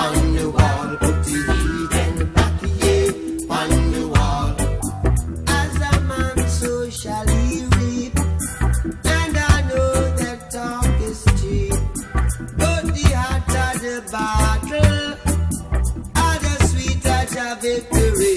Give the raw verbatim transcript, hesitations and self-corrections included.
on the wall. Put the heat and back here on the wall. As a man, so shall he reap. And I know that talk is cheap. But the hotter the battle, are the sweeter the victory.